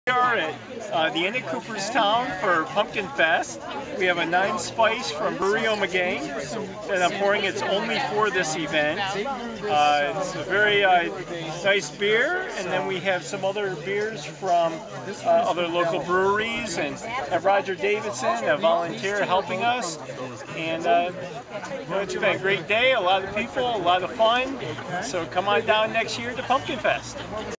We are at the inn at Cooperstown for PumpkinFest. We have a 9-spice from Brewery Ommegang that I'm pouring. It's only for this event. It's a very nice beer, and then we have some other beers from other local breweries, and have Roger Davidson, a volunteer, helping us. And it's been a great day, a lot of people, a lot of fun. So come on down next year to PumpkinFest.